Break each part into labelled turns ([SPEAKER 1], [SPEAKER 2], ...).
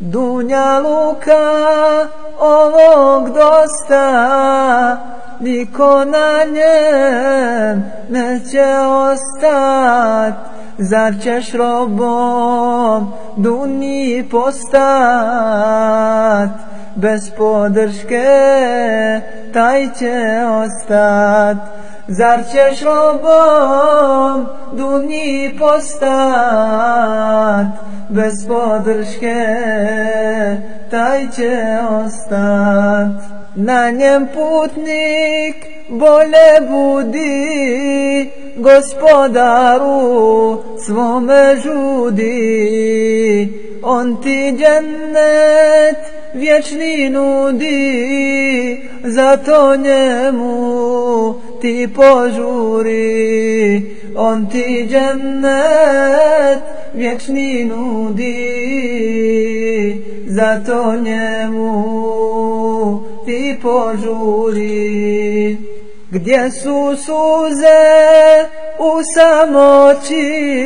[SPEAKER 1] Dunjaluka ovog dosta, niko na njem neće ostat. Zar ćeš robom dunji postat? Bez podrške taj će ostat. Zar ćeš robom dunji postat? Bez podrške taj će ostat. Na njem putnik bolje budi, Gospodaru svome žudi. On ti džennet vječni nudi, zato njemu ti požuri. On ti džennet vječni nudi, zato njemu ti požuri. Gdje su suze u samoći,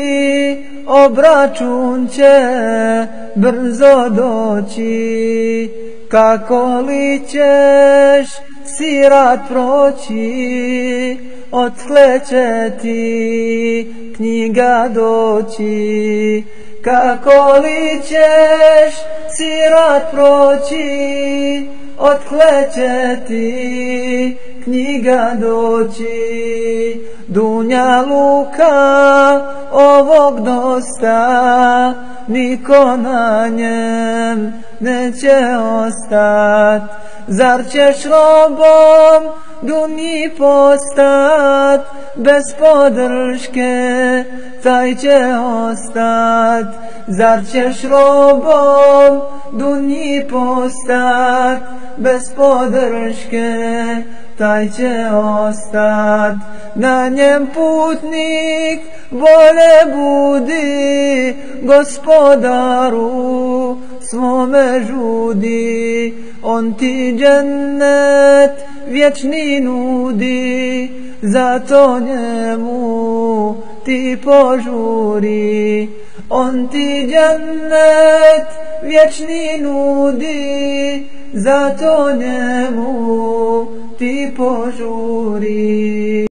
[SPEAKER 1] obračun će brzo doći. Kako li ćeš sirat proći, otklje će ti knjiga doći. Kako li ćeš sirat proći, otklje će ti knjiga doći. Dunjaluka ovog dosta, niko na njem neće ostat. Zar ćeš robom dunji postat? Bez podrške taj će ostat. Zar ćeš robom dunji postat? Bez podrške taj će ostat. Na njem putnik bolje budi, Gospodaru svome žudi. On ti džennet vječni nudi, zato njemu ti požuri. On ti džennet vječni nudi, zato njemu ti požuri.